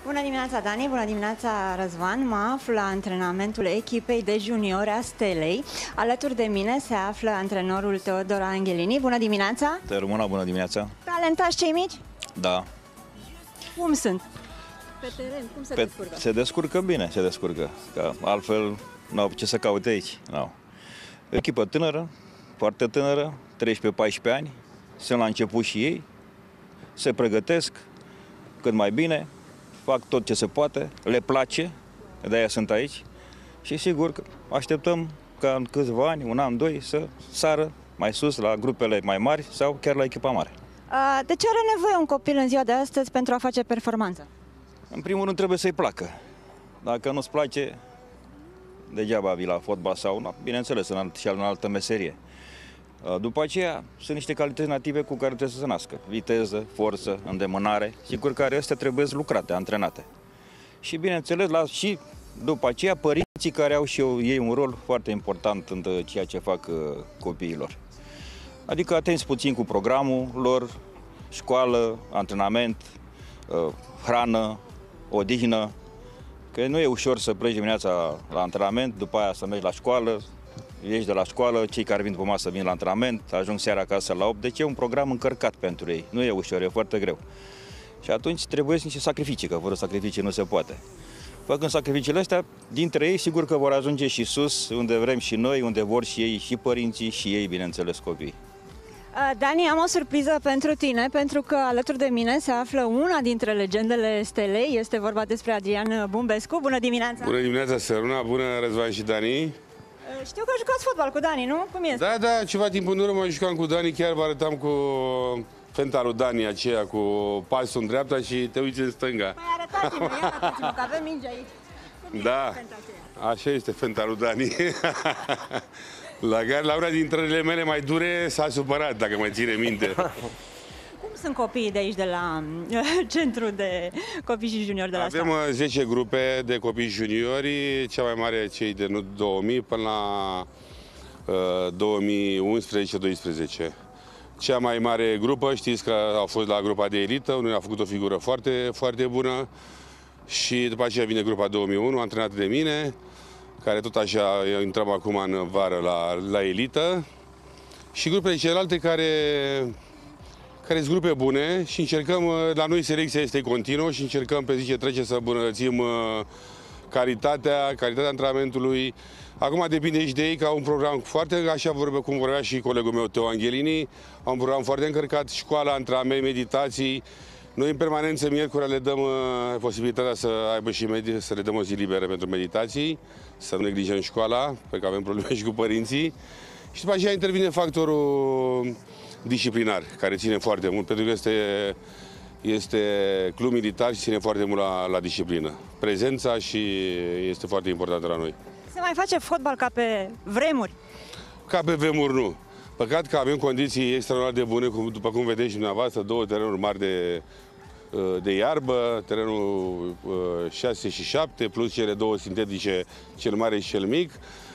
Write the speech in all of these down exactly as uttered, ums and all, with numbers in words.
Bună dimineața, Dani! Bună dimineața, Răzvan! Mă aflu la antrenamentul echipei de juniori a Stelei. Alături de mine se află antrenorul Teodor Angelini. Bună dimineața! Te rămână, bună dimineața! Talentați cei mici? Da. Cum sunt? Pe teren, cum se Pe, descurcă? Se descurcă bine, se descurcă. Că altfel n-au ce să caute aici. N-au. Echipă tânără, foarte tânără, treisprezece paisprezece ani. Sunt la început și ei. Se pregătesc cât mai bine. Fac tot ce se poate. Le place. De-aia sunt aici. Și sigur că așteptăm ca în câțiva ani, un an, doi, să sară mai sus la grupele mai mari sau chiar la echipa mare. De ce are nevoie un copil în ziua de astăzi pentru a face performanță? În primul rând trebuie să-i placă. Dacă nu-ți place, degeaba vii la fotbal sau, bineînțeles, în alt, și în altă meserie. După aceea, sunt niște calități native cu care trebuie să se nască. Viteză, forță, îndemânare, sigur că astea trebuie lucrate, antrenate. Și bineînțeles, la, și după aceea, părinții care au și ei un rol foarte important în ceea ce fac copiilor. Adică atenți puțin cu programul lor, școală, antrenament, hrană, odihnă, că nu e ușor să pleci dimineața la antrenament, după aia să mergi la școală, ieși de la școală, cei care vin pe masă vin la antrenament, ajung seara acasă la opt, deci e un program încărcat pentru ei, nu e ușor, e foarte greu. Și atunci trebuie niște sacrificii, că fără sacrificii nu se poate. Făcând sacrificiile astea, dintre ei, sigur că vor ajunge și sus, unde vrem și noi, unde vor și ei, și părinții, și ei, bineînțeles, copiii. Dani, am o surpriză pentru tine, pentru că alături de mine se află una dintre legendele Stelei. Este vorba despre Adrian Bumbescu. Bună dimineața! Bună dimineața, Săruna! Bună, Răzvan și Dani! Știu că jucați fotbal cu Dani, nu? Cum este? Da, da, ceva timp în urmă jucam cu Dani, chiar vă arătam cu fenta lui Dani aceea, cu pasul în dreapta și te uiți în stânga. Păi arătați-mă, ia arătați-mă, că avem minge aici. Cum da, așa este fenta lui Dani. La care, la una dintre ele mele mai dure, s-a supărat, dacă mai ține minte. Cum sunt copiii de aici, de la centru de copii și juniori de la Avem Steaua? zece grupe de copii juniori, cea mai mare cei de două mii până la uh, două mii unsprezece doisprezece. Cea mai mare grupă, știți că au fost la grupa de elită, unul a făcut o figură foarte, foarte bună și după aceea vine grupa două mii unu, antrenată de mine, care tot așa intrăm acum în vară la, la elită, și grupele celelalte care, care sunt grupe bune și încercăm, la noi selecția este continuă și încercăm pe zi ce trece să îmbunătățim calitatea, calitatea antrenamentului. Acum depinde și de ei, că au un program foarte, așa vorbe, cum vorbea și colegul meu Teo Angelini, au un program foarte încărcat, școala, antrenament, meditații. Noi în permanență, miercuri, le dăm uh, posibilitatea să aibă și medie, să le dăm o zi liberă pentru meditații, să nu neglijăm școala, pentru că avem probleme și cu părinții. Și după aceea intervine factorul disciplinar, care ține foarte mult, pentru că este, este club militar și ține foarte mult la, la disciplină. Prezența și este foarte importantă la noi. Se mai face fotbal ca pe vremuri? Ca pe vremuri nu. Păcat că avem condiții extraordinar de bune, cum, după cum vedeți și dumneavoastră, două terenuri mari de, de iarbă, terenul șase și șapte, plus cele două sintetice, cel mare și cel mic.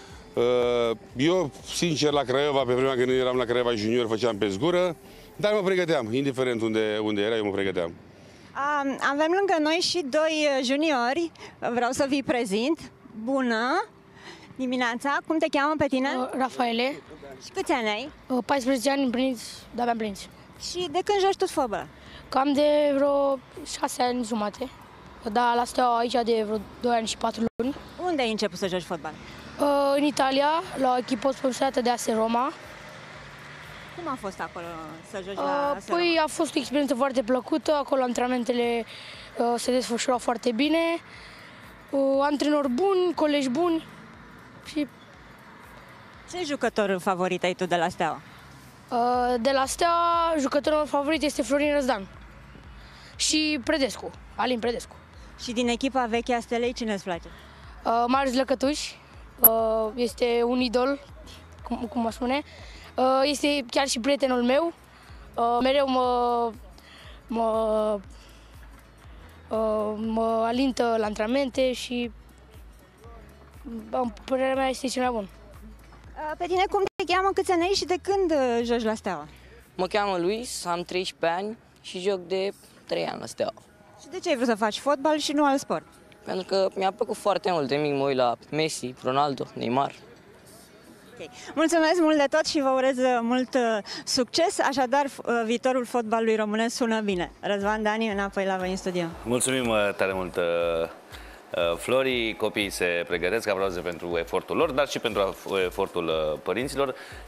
Eu, sincer, la Craiova, pe vremea când eram la Craiova junior, făceam pe zgură, dar mă pregăteam, indiferent unde, unde era, eu mă pregăteam. Avem lângă noi și doi juniori, vreau să vi prezint. Bună dimineața, cum te cheamă pe tine? Uh, Rafaele. Și câți ani ai? Uh, paisprezece ani împliniți, de-abia împliniți. Și de când joci tu fotbal? Cam de vreo șase ani jumate. Dar la Steaua aici de vreo doi ani și patru luni. Unde ai început să joci fotbal? Uh, în Italia, la o echipă sponsorată de A S Roma. Cum a fost acolo să joci Uh, la A S Roma? Păi a fost o experiență foarte plăcută, acolo antrenamentele uh, se desfășurau foarte bine. Uh, antrenori buni, colegi buni și... Ce jucător favorit ai tu de la Steaua? Uh, de la Steaua, jucătorul meu favorit este Florin Răzdan și Predescu, Alin Predescu. Și din echipa veche a Stelei, cine îți place? Uh, Marius Lăcătuș, uh, este un idol, cum, cum mă spune. Uh, este chiar și prietenul meu. Uh, mereu mă, mă, uh, mă alintă la antrenamente și, în părerea mea, este cel mai bun. Pe tine cum te cheamă, câți ani ai și de când joci la Steaua? Mă cheamă Luis, am treisprezece ani și joc de trei ani la Steaua. Și de ce ai vrut să faci fotbal și nu alt sport? Pentru că mi-a plăcut foarte mult. De mic mă uit la Messi, Ronaldo, Neymar. Okay. Mulțumesc mult de tot și vă urez mult uh, succes. Așadar, uh, viitorul fotbalului românesc sună bine. Răzvan, Dani, înapoi la voi în studio. Mulțumim uh, tare mult, uh, uh, Flori. Copiii se pregătesc aproape pentru efortul lor, dar și pentru efortul uh, părinților.